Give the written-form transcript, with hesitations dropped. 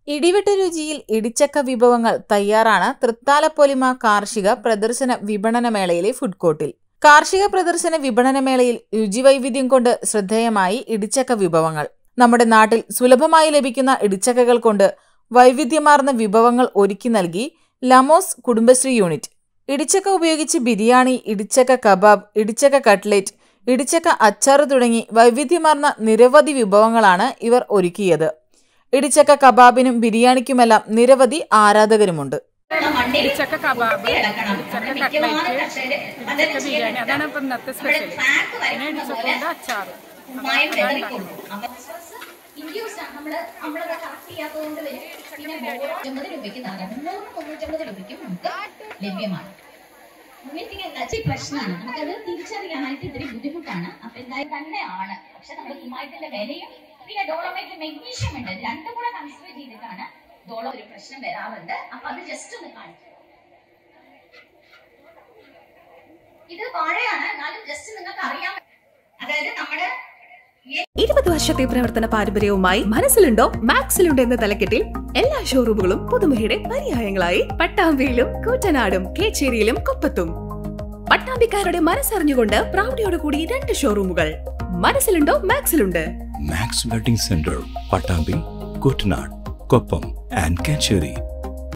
ഇടിവെട്ട് രുചിയിൽ ഇടിച്ചക്ക വിഭവങ്ങൾ തയ്യാറാണ് തൃത്താലപ്പൊലിമ കാർഷിക പ്രദർശന വിപണനമേളയിലെ ഫുഡ് കോർട്ടിൽ. കാർഷിക പ്രദർശന വിപണനമേളയിൽ രുചിവൈവിധ്യം കൊണ്ട് ശ്രദ്ധേയമായി ഇടിച്ചക്ക വിഭവങ്ങൾ. നമ്മുടെ നാട്ടിൽ സുലഭമായി ലഭിക്കുന്ന ഇടിച്ചക്കകൾ കൊണ്ട് വൈവിധ്യമാർന്ന വിഭവങ്ങൾ ഒരുക്കി നൽകി ലമോസ് കുടുംബശ്രീ യൂണിറ്റ്. ഇടിച്ചക്ക ഉപയോഗിച്ച് ബിരിയാണി, ഇടിച്ചക്ക കബാബ്, ഇടിച്ചക്ക കട്ട്ലേറ്റ്, ഇടിച്ചക്ക അച്ചാർ തുടങ്ങി വൈവിധ്യമാർന്ന നിരവധി വിഭവങ്ങളാണ് ഇവർ ഒരുക്കിയത്. ഇടിച്ചക്ക കബാബിനും ബിരിയാണിക്കുമെല്ലാം നിരവധി ആരാധകരുമുണ്ട്. ഇടിച്ചക്ക കബാബ്, ഇടിച്ചക്ക കട്ട്ലേറ്റ്, ഇടിച്ചക്ക ബിരിയാണി, അതാണ് ഇപ്പം ഇന്നത്തെ സ്പെഷ്യൽ. പിന്നെ ഇടിച്ചക്കയുടെ അച്ചാർ. ലഭ്യമാണ്. പ്രശ്നമാണ്, നമുക്കത് തിരിച്ചറിയാനായിട്ട് ഇത്തിരി ബുദ്ധിമുട്ടാണ്. അപ്പൊ എന്തായാലും തന്നെയാണ്. പക്ഷെ നമ്മുടെ കുമ്മായത്തിന്റെ വിലയും പിന്നെ ഡോളോമൈറ്റ് മെഗ്നീഷ്യം ഉണ്ട്, രണ്ടും കൂടെ കൺസിഡർ ചെയ്തിട്ടാണ് ഡോളോ ഒരു പ്രശ്നം വരാറുണ്ട്. അപ്പൊ അത് ജസ്റ്റ് ഒന്ന് കാണിക്കും. ഇത് വാഴയാണ്, എന്നാലും ജസ്റ്റ് നിങ്ങൾക്ക് അറിയാം. അതായത് നമ്മുടെ 20 വർഷത്തെ പ്രവർത്തന പാരമ്പര്യവുമായി മനസ്സിലുണ്ടോ മാക്സിലുണ്ടോ എന്ന തലക്കെട്ടിൽ എല്ലാ ഷോറൂമുകളും പുതുമയുടെ പര്യായങ്ങളായി പട്ടാമ്പിയിലും കൂറ്റനാടും കേച്ചേരിയിലും കൊപ്പത്തും. പട്ടാമ്പിക്കാരുടെ മനസ്സറിഞ്ഞുകൊണ്ട് പ്രൗഢിയോടുകൂടി 2 ഷോറൂമുകൾ. മനസ്സിലുണ്ടോ മാക്സിലുണ്ട്. Max wedding centre, Pattambi, Koottanad, Koppam and Kecheri.